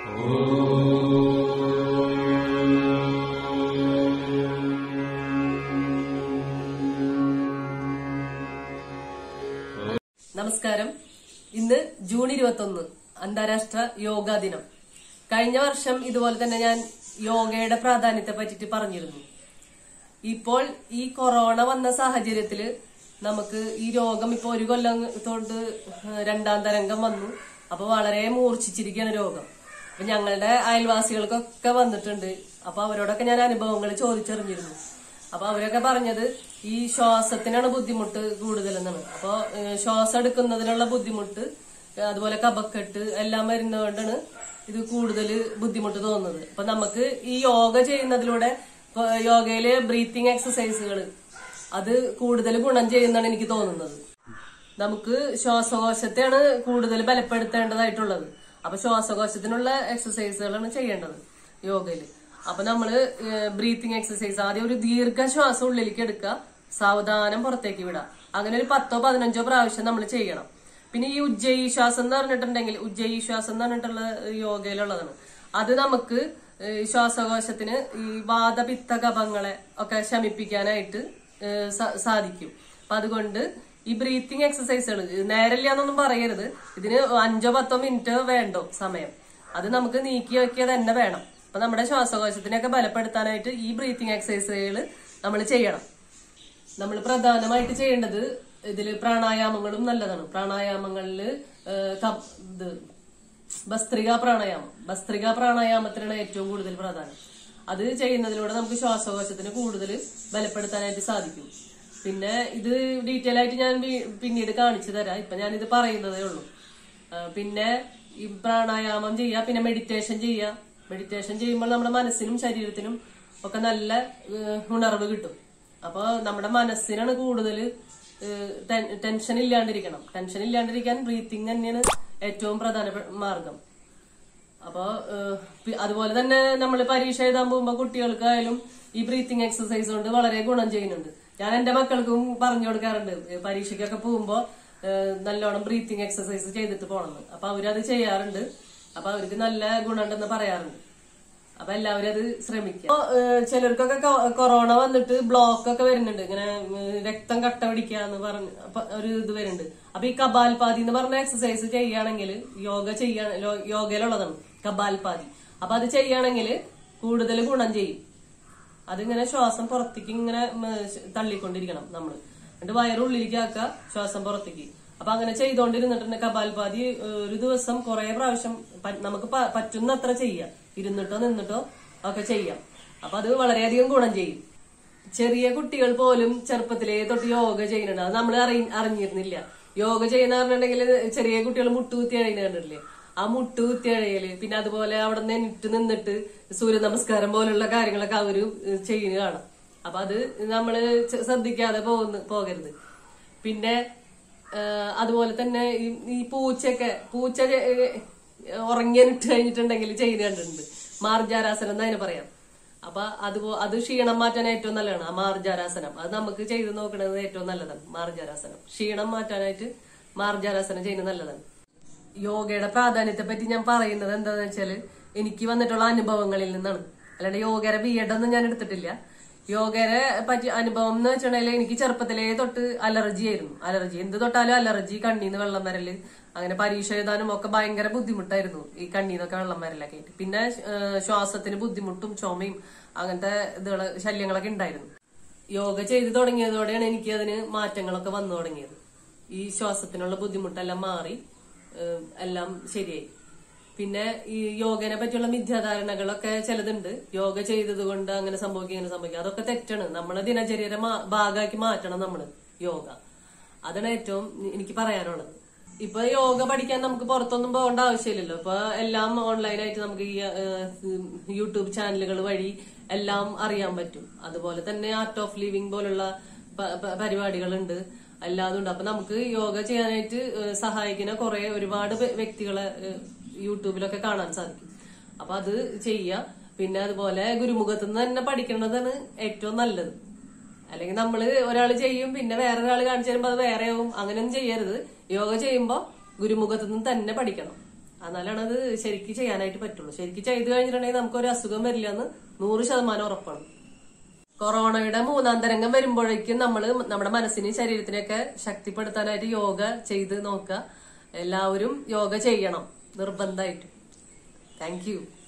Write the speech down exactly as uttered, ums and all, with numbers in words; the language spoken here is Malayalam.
നമസ്കാരം. ഇന്ന് ജൂൺ ഇരുപത്തൊന്ന് അന്താരാഷ്ട്ര യോഗാ ദിനം. കഴിഞ്ഞ വർഷം ഇതുപോലെ തന്നെ ഞാൻ യോഗയുടെ പ്രാധാന്യത്തെ പറ്റിട്ട് പറഞ്ഞിരുന്നു. ഇപ്പോൾ ഈ കൊറോണ വന്ന സാഹചര്യത്തില് നമുക്ക് ഈ രോഗം ഇപ്പൊ ഒരു കൊല്ലം തൊട്ട് രണ്ടാം തരംഗം വന്നു. അപ്പൊ വളരെ മൂർച്ഛിച്ചിരിക്കുകയാണ് രോഗം. അപ്പൊ ഞങ്ങളുടെ അയൽവാസികൾക്കൊക്കെ വന്നിട്ടുണ്ട്. അപ്പൊ അവരോടൊക്കെ ഞാൻ അനുഭവങ്ങൾ ചോദിച്ചറിഞ്ഞിരുന്നു. അപ്പൊ അവരൊക്കെ പറഞ്ഞത് ഈ ശ്വാസത്തിനാണ് ബുദ്ധിമുട്ട് കൂടുതലെന്നാണ്. അപ്പൊ ശ്വാസം എടുക്കുന്നതിനുള്ള ബുദ്ധിമുട്ട്, അതുപോലെ കഫക്കെട്ട് എല്ലാം വരുന്നതുകൊണ്ടാണ് ഇത് കൂടുതൽ ബുദ്ധിമുട്ട് തോന്നുന്നത്. അപ്പൊ നമുക്ക് ഈ യോഗ ചെയ്യുന്നതിലൂടെ, യോഗയിലെ ബ്രീത്തിങ് എക്സസൈസുകൾ അത് കൂടുതൽ ഗുണം ചെയ്യുന്നതാണ് എനിക്ക് തോന്നുന്നത്. നമുക്ക് ശ്വാസകോശത്തെയാണ് കൂടുതൽ ബലപ്പെടുത്തേണ്ടതായിട്ടുള്ളത്. അപ്പൊ ശ്വാസകോശത്തിനുള്ള എക്സസൈസുകളാണ് ചെയ്യേണ്ടത് യോഗയില്. അപ്പൊ നമ്മള് ബ്രീത്തിങ് എക്സസൈസ്, ആദ്യം ഒരു ദീർഘശ്വാസം ഉള്ളിലേക്ക് എടുക്കുക, സാവധാനം പുറത്തേക്ക് വിടുക. അങ്ങനെ ഒരു പത്തോ പതിനഞ്ചോ പ്രാവശ്യം നമ്മൾ ചെയ്യണം. പിന്നെ ഈ ഉജ്ജയി ശ്വാസം എന്ന് പറഞ്ഞിട്ടുണ്ടെങ്കിൽ, ഉജ്ജയി ശ്വാസം എന്ന് പറഞ്ഞിട്ടുള്ള യോഗയിലുള്ളതാണ്. അത് നമുക്ക് ശ്വാസകോശത്തിന് ഈ വാതപിത്ത കഫങ്ങളെ ഒക്കെ ശമിപ്പിക്കാനായിട്ട് സാധിക്കും. അപ്പൊ അതുകൊണ്ട് ഈ ബ്രീത്തിങ് എക്സസൈസുകൾ നേരല്ല എന്നൊന്നും പറയരുത്. ഇതിന് അഞ്ചോ പത്തോ മിനിറ്റ് വേണ്ടോ സമയം, അത് നമുക്ക് നീക്കി വെക്കുക തന്നെ വേണം. അപ്പൊ നമ്മുടെ ശ്വാസകോശത്തിനെയൊക്കെ ബലപ്പെടുത്താനായിട്ട് ഈ ബ്രീത്തിങ് എക്സസൈസുകൾ നമ്മൾ ചെയ്യണം. നമ്മൾ പ്രധാനമായിട്ട് ചെയ്യേണ്ടത് ഇതില് പ്രാണായാമങ്ങളും നല്ലതാണ്. പ്രാണായാമങ്ങളില് ഇത് ഭസ്ത്രിക പ്രാണായാമം, ഭസ്ത്രിക പ്രാണായാമത്തിനാണ് ഏറ്റവും കൂടുതൽ പ്രാധാന്യം. അത് ചെയ്യുന്നതിലൂടെ നമുക്ക് ശ്വാസകോശത്തിന് കൂടുതൽ ബലപ്പെടുത്താനായിട്ട് സാധിക്കും. പിന്നെ ഇത് ഡീറ്റെയിൽ ആയിട്ട് ഞാൻ പിന്നീട് കാണിച്ചു തരാം. ഇപ്പൊ ഞാനിത് പറയുന്നതേ ഉള്ളൂ. പിന്നെ ഈ പ്രാണായാമം ചെയ്യുക, പിന്നെ മെഡിറ്റേഷൻ ചെയ്യുക. മെഡിറ്റേഷൻ ചെയ്യുമ്പോൾ നമ്മുടെ മനസ്സിനും ശരീരത്തിനും ഒക്കെ നല്ല ഉണർവ് കിട്ടും. അപ്പൊ നമ്മുടെ മനസ്സിനാണ് കൂടുതൽ ടെൻഷൻ ഇല്ലാണ്ടിരിക്കണം. ടെൻഷൻ ഇല്ലാണ്ടിരിക്കാൻ ബ്രീത്തിങ് തന്നെയാണ് ഏറ്റവും പ്രധാന മാർഗം. അപ്പൊ അതുപോലെ തന്നെ നമ്മൾ പരീക്ഷ എഴുതാൻ പോകുമ്പോ കുട്ടികൾക്കായാലും ഈ ബ്രീത്തിങ് എക്സസൈസ് കൊണ്ട് വളരെ ഗുണം ചെയ്യുന്നുണ്ട്. ഞാൻ എന്റെ മക്കൾക്കും പറഞ്ഞു കൊടുക്കാറുണ്ട്, പരീക്ഷയ്ക്കൊക്കെ പോകുമ്പോ നല്ലോണം ബ്രീത്തിങ് എക്സസൈസ് ചെയ്തിട്ട് പോകണമെന്ന്. അപ്പൊ അവരത് ചെയ്യാറുണ്ട്. അപ്പൊ അവർക്ക് നല്ല ഗുണമുണ്ടെന്ന് പറയാറുണ്ട്. അപ്പൊ എല്ലാവരും അത് ശ്രമിക്കുക. ചിലർക്കൊക്കെ കൊറോണ വന്നിട്ട് ബ്ലോക്ക് ഒക്കെ വരുന്നുണ്ട്, ഇങ്ങനെ രക്തം കട്ട പിടിക്കുക എന്ന് പറഞ്ഞ് ഒരു ഇത് വരുന്നുണ്ട്. അപ്പൊ ഈ കപാൽപാതി എന്ന് പറഞ്ഞ എക്സസൈസ് ചെയ്യുകയാണെങ്കിൽ, യോഗ ചെയ്യാ യോഗയിലുള്ളതാണ് കപാൽപാതി. അപ്പൊ അത് ചെയ്യുകയാണെങ്കിൽ കൂടുതൽ ഗുണം ചെയ്യും. അതിങ്ങനെ ശ്വാസം പുറത്തേക്ക് ഇങ്ങനെ തള്ളിക്കൊണ്ടിരിക്കണം നമ്മള്, എന്നിട്ട് വയറുള്ളിലേക്ക് ആക്കുക, ശ്വാസം പുറത്തേക്ക്. അപ്പൊ അങ്ങനെ ചെയ്തോണ്ടിരുന്നിട്ടുണ്ട് കപാൽപാതി ഒരു ദിവസം കുറെ പ്രാവശ്യം നമുക്ക് പറ്റുന്നത്ര ചെയ്യാം. ഇരുന്നിട്ടോ നിന്നിട്ടോ ഒക്കെ ചെയ്യാം. അപ്പൊ അത് വളരെയധികം ഗുണം ചെയ്യും. ചെറിയ കുട്ടികൾ പോലും ചെറുപ്പത്തിലേ തൊട്ട് യോഗ ചെയ്യുന്നുണ്ട്. അത് നമ്മൾ അറി അറിഞ്ഞിരുന്നില്ല. യോഗ ചെയ്യുന്ന പറഞ്ഞിട്ടുണ്ടെങ്കിൽ ചെറിയ കുട്ടികൾ മുട്ടുകുത്തി എഴുതുന്ന കണ്ടിട്ടില്ലേ? ആ മുട്ടുകുത്തി എഴയല്, പിന്നെ അതുപോലെ അവിടെ നിന്ന് എണിറ്റ് നിന്നിട്ട് സൂര്യ നമസ്കാരം പോലുള്ള കാര്യങ്ങളൊക്കെ അവര് ചെയ്യുന്ന കാണാം. അപ്പൊ അത് നമ്മള് ശ്രദ്ധിക്കാതെ പോകുന്ന പോകരുത്. പിന്നെ അതുപോലെ തന്നെ ഈ പൂച്ചയൊക്കെ പൂച്ച ഉറങ്ങിയിട്ട് കഴിഞ്ഞിട്ടുണ്ടെങ്കിൽ ചെയ്ത് കണ്ടിട്ടുണ്ട്. മാർജാരാസനം എന്ന് അതിന് പറയാം. അപ്പൊ അത് അത് ക്ഷീണം മാറ്റാൻ ഏറ്റവും നല്ലതാണ് ആ മാർജാരാസനം. അത് നമുക്ക് ചെയ്ത് നോക്കുന്നത് ഏറ്റവും നല്ലതാണ് മാർജാരാസനം. ക്ഷീണം മാറ്റാനായിട്ട് മാർജാരാസനം ചെയ്യുന്നത് നല്ലതാണ്. യോഗയുടെ പ്രാധാന്യത്തെ പറ്റി ഞാൻ പറയുന്നത് എന്താന്ന് വെച്ചാല് എനിക്ക് വന്നിട്ടുള്ള അനുഭവങ്ങളിൽ നിന്നാണ്. അല്ലാണ്ട് യോഗയുടെ ബി എഡ് ഒന്നും ഞാൻ എടുത്തിട്ടില്ല. യോഗയുടെ പറ്റി അനുഭവം എന്ന് വെച്ചിട്ടുണ്ടെങ്കിൽ എനിക്ക് ചെറുപ്പത്തിലേ തൊട്ട് അലർജി ആയിരുന്നു. അലർജി എന്ത് തൊട്ടാലും അലർജി, കണ്ണീന്ന് വെള്ളം വരല്, അങ്ങനെ പരീക്ഷ എഴുതാനും ഒക്കെ ഭയങ്കര ബുദ്ധിമുട്ടായിരുന്നു ഈ കണ്ണീന്നൊക്കെ വെള്ളം വരലൊക്കെ ആയിട്ട്. പിന്നെ ശ്വാസത്തിന് ബുദ്ധിമുട്ടും ചുമയും അങ്ങനത്തെ ഇതുകള് ശല്യങ്ങളൊക്കെ ഉണ്ടായിരുന്നു. യോഗ ചെയ്ത് തുടങ്ങിയതോടെയാണ് എനിക്ക് അതിന് മാറ്റങ്ങളൊക്കെ വന്നു തുടങ്ങിയത്. ഈ ശ്വാസത്തിനുള്ള ബുദ്ധിമുട്ടെല്ലാം മാറി, എല്ലാം ശരിയായി. പിന്നെ ഈ യോഗനെ പറ്റിയുള്ള മിഥ്യാധാരണകളൊക്കെ ചിലതുണ്ട്. യോഗ ചെയ്തത് കൊണ്ട് അങ്ങനെ സംഭവിക്കും ഇങ്ങനെ സംഭവിക്കും, അതൊക്കെ തെറ്റാണ്. നമ്മളെ ദിനചര്യയുടെ ഭാഗമാക്കി മാറ്റണം നമ്മള് യോഗ. അതാണ് ഏറ്റവും എനിക്ക് പറയാനുള്ളത്. ഇപ്പൊ യോഗ പഠിക്കാൻ നമുക്ക് പുറത്തൊന്നും പോകേണ്ട ആവശ്യമില്ലല്ലോ. ഇപ്പൊ എല്ലാം ഓൺലൈനായിട്ട് നമുക്ക് ഈ യൂട്യൂബ് ചാനലുകൾ വഴി എല്ലാം അറിയാൻ പറ്റും. അതുപോലെ തന്നെ ആർട്ട് ഓഫ് ലിവിംഗ് പോലുള്ള പരിപാടികളുണ്ട്, എല്ലാതും ഉണ്ട്. അപ്പൊ നമുക്ക് യോഗ ചെയ്യാനായിട്ട് സഹായിക്കുന്ന കുറെ ഒരുപാട് വ്യക്തികളെ യൂട്യൂബിലൊക്കെ കാണാൻ സാധിക്കും. അപ്പൊ അത് ചെയ്യുക. പിന്നെ അതുപോലെ ഗുരുമുഖത്ത് നിന്ന് തന്നെ പഠിക്കേണ്ടതാണ് ഏറ്റവും നല്ലത്. അല്ലെങ്കിൽ നമ്മള് ഒരാൾ ചെയ്യും പിന്നെ വേറൊരാൾ കാണിച്ചു തരുമ്പോ അത് വേറെയാവും, അങ്ങനെയൊന്നും ചെയ്യരുത്. യോഗ ചെയ്യുമ്പോ ഗുരുമുഖത്ത് നിന്ന് തന്നെ പഠിക്കണം, എന്നാലാണ് അത് ശരിക്കും ചെയ്യാനായിട്ട് പറ്റുള്ളൂ. ശരിക്കും ചെയ്തു കഴിഞ്ഞിട്ടുണ്ടെങ്കിൽ നമുക്കൊരു അസുഖം വരില്ല എന്ന് നൂറ് ശതമാനം ഉറപ്പാണ്. കൊറോണയുടെ മൂന്നാം തരംഗം വരുമ്പോഴേക്കും നമ്മള് നമ്മുടെ മനസ്സിനെയും ശരീരത്തിനെയൊക്കെ ശക്തിപ്പെടുത്താനായിട്ട് യോഗ ചെയ്ത് നോക്കുക. എല്ലാവരും യോഗ ചെയ്യണം നിർബന്ധമായിട്ട്. Thank U.